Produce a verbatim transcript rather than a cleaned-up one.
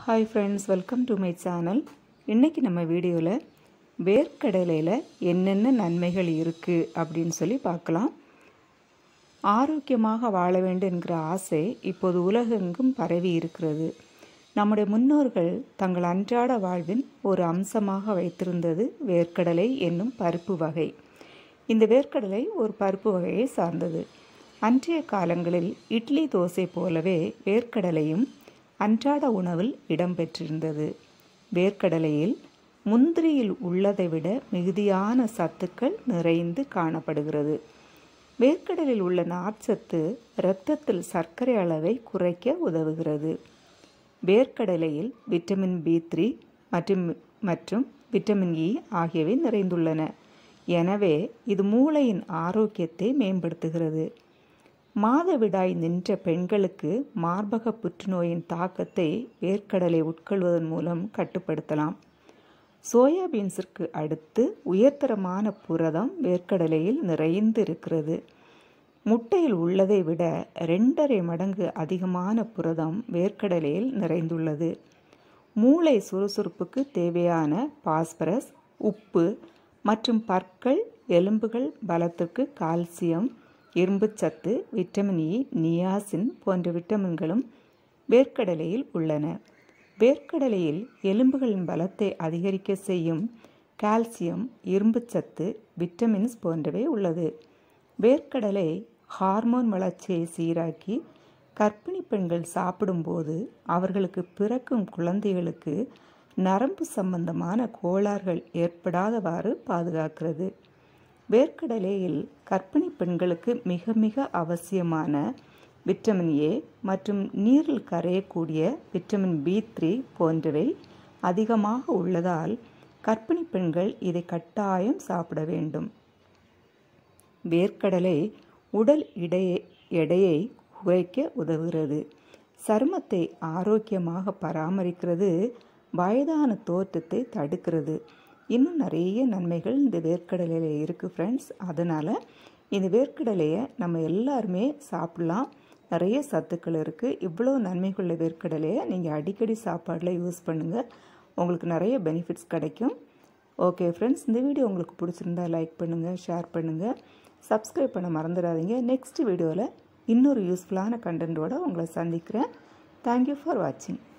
Hi friends, welcome to my channel. இன்னைக்கு நம்ம வீடியோல வேர்க்கடலையில என்னென்ன நன்மைகள் இருக்கு அப்படினு சொல்லி பார்க்கலாம். ஆரோக்கியமாக வாழ வேண்டும் என்கிற ஆசை இப்போது உலகெங்கும் பரவி இருக்கிறது. நம்முடைய முன்னோர்கள் தங்கள் அன்றாட வாழ்வின் ஒரு அம்சமாக வைத்திருந்தது வேர்க்கடலை என்னும் பருப்பு வகை. இந்த வேர்க்கடலை ஒரு பருப்பு வகையை சார்ந்தது. அன்றைய காலங்களில் இட்லி தோசை போலவே வேர்க்கடலையும் அன்றாட உணவில் இடம்பெற்றிருந்தது. வேர்க்கடலையில் முந்திரியில் உள்ளதை விட மிகுதியான சத்துக்கள் நிறைந்து காணப்படுகிறது. வேர்க்கடலில் உள்ள நார்ச்சத்து இரத்தத்தில் சர்க்கரை அளவை குறைக்க உதவுகிறது. வேர்க்கடலையில் விட்டமின் பி த்ரீ மற்றும் மற்றும் விட்டமின் இ ஆகியவை நிறைந்துள்ளன. எனவே இது மூளையின் ஆரோக்கியத்தை மேம்படுத்துகிறது. மாதவிடாய் நின்ற பெண்களுக்கு மார்பக புற்றுநோயின் தாக்கத்தை வேர்க்கடலை உட்கொள்வதன் மூலம் கட்டுப்படுத்தலாம். சோயாபீன்ஸிற்கு அடுத்து உயர்தரமான புரதம் வேர்க்கடலையில் நிறைந்து இருக்கிறது. முட்டையில் உள்ளதை விட ரெண்டரை மடங்கு அதிகமான புரதம் வேர்க்கடலையில் நிறைந்துள்ளது. மூளை சுறுசுறுப்புக்கு தேவையான பாஸ்பரஸ், உப்பு மற்றும் பற்கள், எலும்புகள் பலத்திற்கு கால்சியம், இரும்புச்சத்து, விட்டமின் இ, நியாசின் போன்ற விட்டமின்களும் வேர்க்கடலையில் உள்ளன. வேர்க்கடலையில் எலும்புகளின் பலத்தை அதிகரிக்க செய்யும் கால்சியம், இரும்புச்சத்து, விட்டமின்ஸ் போன்றவை உள்ளது. வேர்க்கடலை ஹார்மோன் வளர்ச்சியை சீராக்கி கர்ப்பிணி பெண்கள் சாப்பிடும்போது அவர்களுக்கு பிறக்கும் குழந்தைகளுக்கு நரம்பு சம்பந்தமான கோளாறுகள் ஏற்படாதவாறு பாதுகாக்கிறது. வேர்க்கடலையில் கர்ப்பிணி பெண்களுக்கு மிக மிக அவசியமான விட்டமின் ஏ மற்றும் நீரில் கரையக்கூடிய விட்டமின் பி த்ரீ போன்றவை அதிகமாக உள்ளதால் கர்ப்பிணி பெண்கள் இதை கட்டாயம் சாப்பிட வேண்டும். வேர்க்கடலை உடல் எடையை எடையை குறைக்க உதவுகிறது. சருமத்தை ஆரோக்கியமாக பராமரிக்கிறது. வயதான தோற்றத்தை தடுக்கிறது. இன்னும் நிறைய நன்மைகள் இந்த வேர்க்கடலையில் இருக்குது ஃப்ரெண்ட்ஸ். அதனால் இந்த வேர்க்கடலையை நம்ம எல்லாருமே சாப்பிட்லாம். நிறைய சத்துக்கள் இருக்குது. இவ்வளோ நன்மைக்குள்ள வேர்க்கடலையை நீங்கள் அடிக்கடி சாப்பாடில் யூஸ் பண்ணுங்கள். உங்களுக்கு நிறைய பெனிஃபிட்ஸ் கிடைக்கும். ஓகே ஃப்ரெண்ட்ஸ், இந்த வீடியோ உங்களுக்கு பிடிச்சிருந்தா லைக் பண்ணுங்கள், ஷேர் பண்ணுங்கள், சப்ஸ்கிரைப் பண்ண மறந்துடாதீங்க. நெக்ஸ்ட் வீடியோவில் இன்னொரு யூஸ்ஃபுல்லான கண்டென்ட்டோடு உங்களை சந்திக்கிறேன். தேங்க்யூ ஃபார் வாட்சிங்.